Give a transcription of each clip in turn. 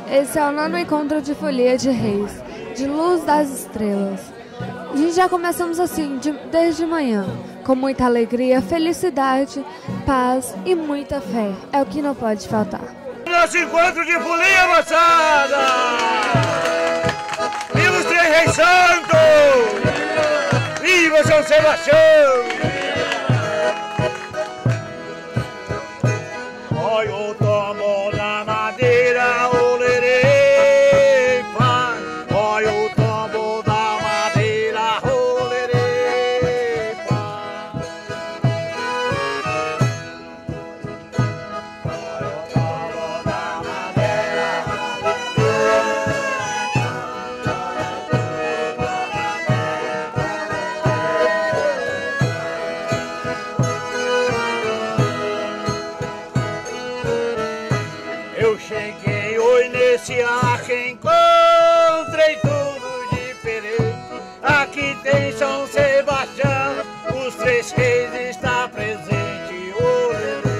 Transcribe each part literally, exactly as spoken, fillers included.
Esse é o nono encontro de Folia de Reis, de Luz das Estrelas. A gente já começamos assim, de, desde manhã, com muita alegria, felicidade, paz e muita fé. É o que não pode faltar. Nosso encontro de folia, moçada! Viva os Três Reis Santos! Viva São Sebastião! Olha o tombo na madeira, olerê, pai. Olha o tombo da madeira, olerê, pai. Olha o tombo da madeira, eu cheguei hoje nesse arco, encontrei tudo diferente. Aqui tem São Sebastião, os Três Reis está presente. Olê,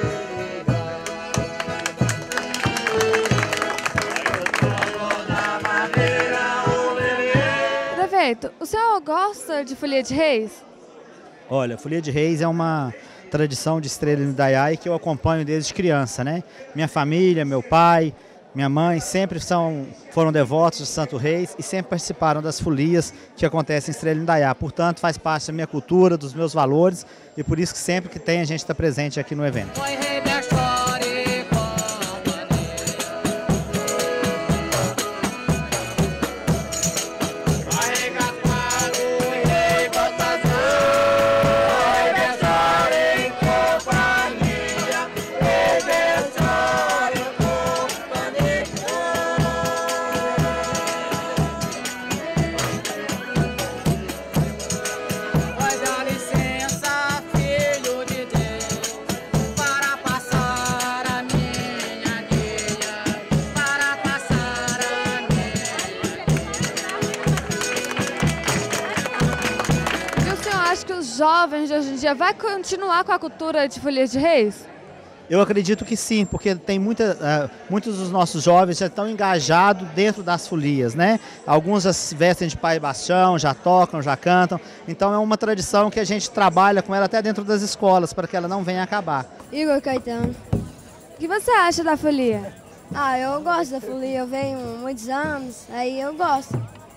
Prefeito, o senhor gosta de Folia de Reis? Olha, Folia de Reis é uma tradição de Estrela de Indaiá e que eu acompanho desde criança, né? Minha família, meu pai, minha mãe sempre são, foram devotos de Santo Reis e sempre participaram das folias que acontecem em Estrela de Indaiá. Portanto, faz parte da minha cultura, dos meus valores e por isso que sempre que tem a gente está presente aqui no evento. Acho que os jovens de hoje em dia vai continuar com a cultura de Folia de Reis? Eu acredito que sim, porque tem muita, uh, muitos dos nossos jovens já estão engajados dentro das folias, né? Alguns já se vestem de pai e bastião, já tocam, já cantam. Então é uma tradição que a gente trabalha com ela até dentro das escolas, para que ela não venha a acabar. Igor Caetano. O que você acha da folia? Ah, eu gosto da folia, eu venho há muitos anos, aí eu gosto.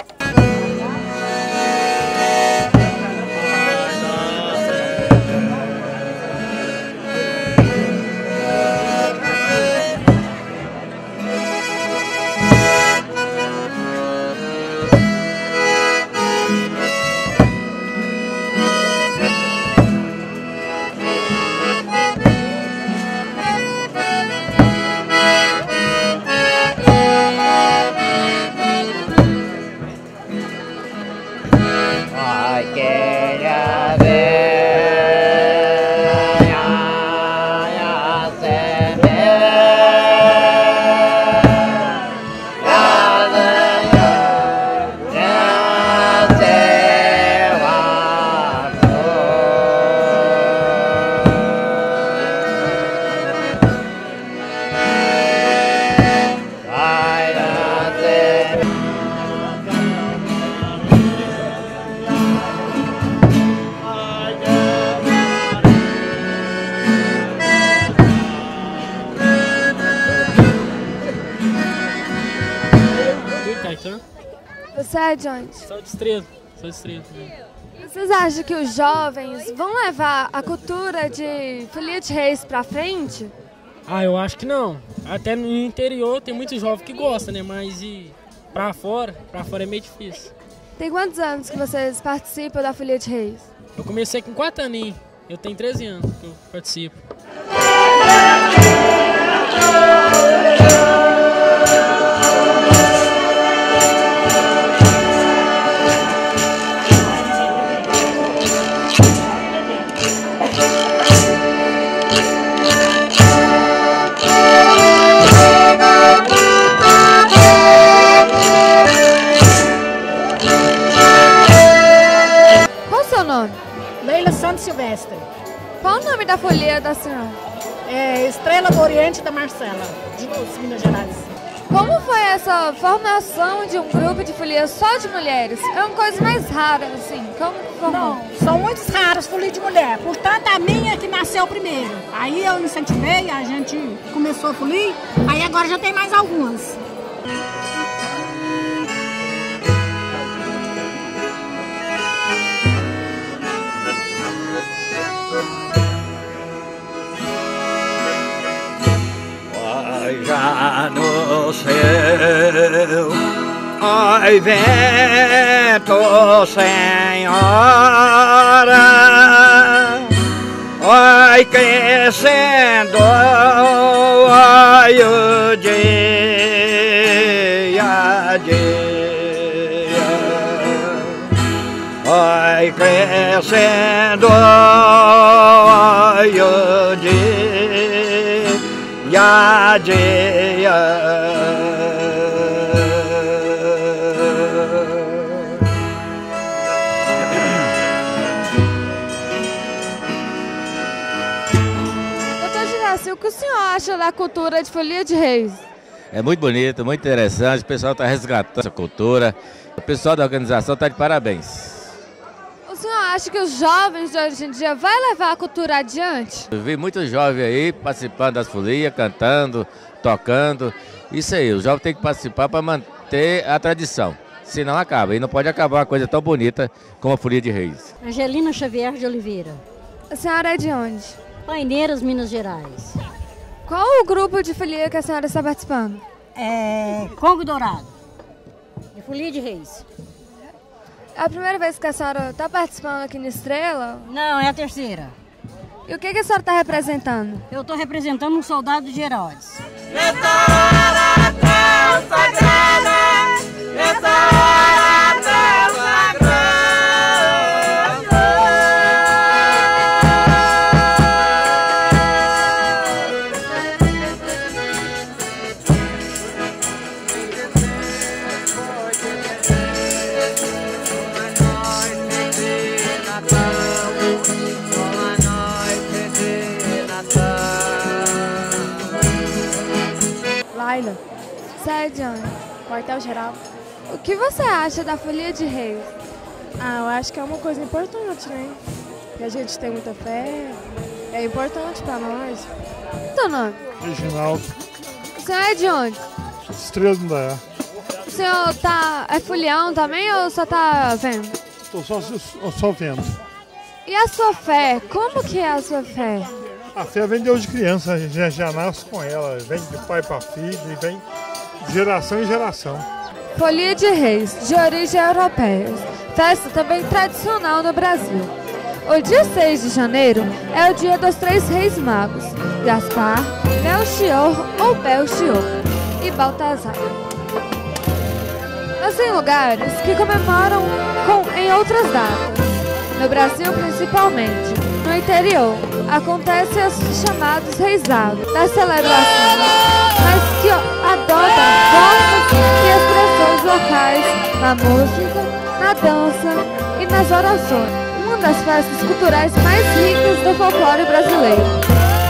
Você é de onde? Sou de Estrela, sou de Estrela. Vocês acham que os jovens vão levar a cultura de Folia de Reis pra frente? Ah, eu acho que não. Até no interior tem muitos jovens que gostam, né? Mas e pra fora, pra fora é meio difícil. Tem quantos anos que vocês participam da Folia de Reis? Eu comecei com quatro aninhos, eu tenho treze anos que eu participo. Silvestre. Qual o nome da folia da senhora? É Estrela do Oriente da Marcela, de Minas Gerais. Como foi essa formação de um grupo de folia só de mulheres? É uma coisa mais rara, assim. Como que formou? Não, são muitos raros folias de mulher. Portanto, a minha que nasceu primeiro. Aí eu incentivei, a gente começou a folia, aí agora já tem mais algumas. Já no céu, ai vento senhora, ai crescendo, ai o dia, dia, ai crescendo, ai o dia. Ya, ya. Doutor Giraci, o que o senhor acha da cultura de folia de reis? É muito bonito, muito interessante, o pessoal está resgatando essa cultura, o pessoal da organização está de parabéns. O senhor acha que os jovens de hoje em dia vai levar a cultura adiante? Eu vi muitos jovens aí participando das folias, cantando, tocando. Isso aí, os jovens têm que participar para manter a tradição. Senão acaba. E não pode acabar uma coisa tão bonita como a Folia de Reis. Angelina Xavier de Oliveira. A senhora é de onde? Paineiras, Minas Gerais. Qual o grupo de folia que a senhora está participando? É Congo Dourado. De Folia de Reis. É a primeira vez que a senhora está participando aqui na Estrela? Não, é a terceira. E o que, que a senhora está representando? Eu estou representando um soldado de Herodes. Nessa hora tão sagrada, nessa hora tão sagrada. Laila, você é de onde? Quartel-Geral. O que você acha da Folia de Reis? Ah, eu acho que é uma coisa importante, né? Que a gente tem muita fé, é importante pra nós. Seu nome? Reginaldo. O senhor é de onde? Estrela do Indaiá. O senhor tá, é folião também ou só tá vendo? Estou só, só vendo. E a sua fé? Como que é a sua fé? A fé vem desde criança, a gente já, já nasce com ela, vem de pai para filho e vem de geração em geração. Folia de Reis, de origem europeia, festa também tradicional no Brasil. O dia seis de janeiro é o dia dos três reis magos, Gaspar, Melchior ou Belchior e Baltazar. Mas tem lugares que comemoram com, em outras datas. No Brasil, principalmente, no interior, acontecem os chamados reisados, das celebrações, mas que adotam formas e expressões locais na música, na dança e nas orações, uma das festas culturais mais ricas do folclore brasileiro.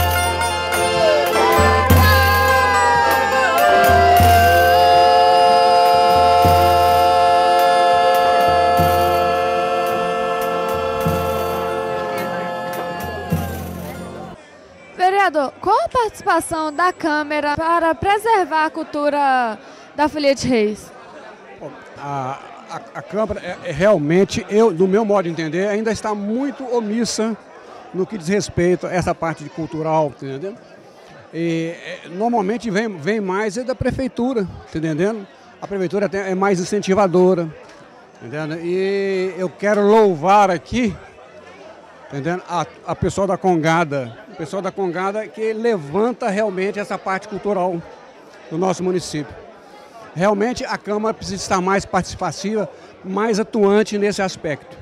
Vereador, qual a participação da Câmara para preservar a cultura da Folia de Reis? A, a, a Câmara é, é realmente, eu, no meu modo de entender, ainda está muito omissa no que diz respeito a essa parte de cultural, tá entendendo? E, é, normalmente vem, vem mais é da prefeitura, tá entendendo? A prefeitura tem, é mais incentivadora, tá entendendo? E eu quero louvar aqui, tá entendendo? A, a pessoal da Congada, o pessoal da Congada que levanta realmente essa parte cultural do nosso município. Realmente a Câmara precisa estar mais participativa, mais atuante nesse aspecto.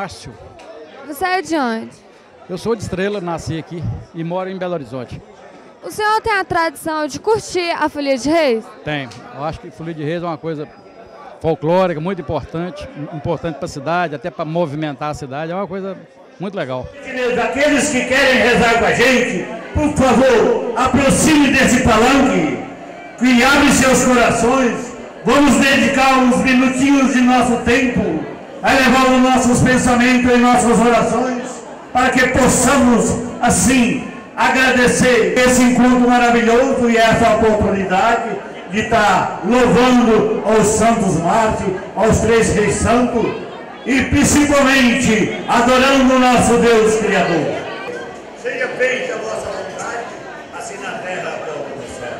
Márcio. Você é de onde? Eu sou de Estrela, nasci aqui e moro em Belo Horizonte. O senhor tem a tradição de curtir a Folia de Reis? Tem. Eu acho que Folia de Reis é uma coisa folclórica, muito importante, importante para a cidade, até para movimentar a cidade, é uma coisa muito legal. Aqueles que querem rezar com a gente, por favor, aproxime desse palanque, que abre seus corações. Vamos dedicar uns minutinhos de nosso tempo a levar os nossos pensamentos e nossas orações, para que possamos, assim, agradecer esse encontro maravilhoso e essa oportunidade de estar louvando aos santos mártires, aos três reis santos e principalmente adorando o nosso Deus Criador. Seja feita a vossa vontade, assim na terra como no céu.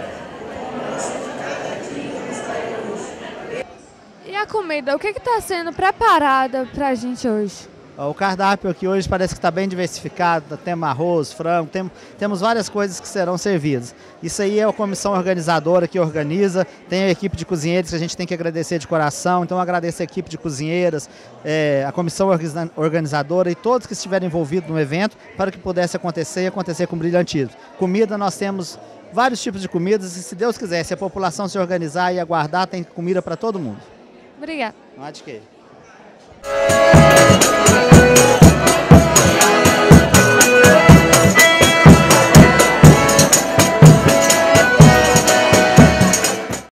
E a comida, o que está sendo preparada para a gente hoje? O cardápio aqui hoje parece que está bem diversificado, temos arroz, frango, tem, temos várias coisas que serão servidas. Isso aí é a comissão organizadora que organiza, tem a equipe de cozinheiros que a gente tem que agradecer de coração, então eu agradeço a equipe de cozinheiras, é, a comissão organizadora e todos que estiveram envolvidos no evento para que pudesse acontecer e acontecer com brilhantismo. Comida, nós temos vários tipos de comidas e se Deus quiser, se a população se organizar e aguardar, tem comida para todo mundo. Obrigada. Não há de quê.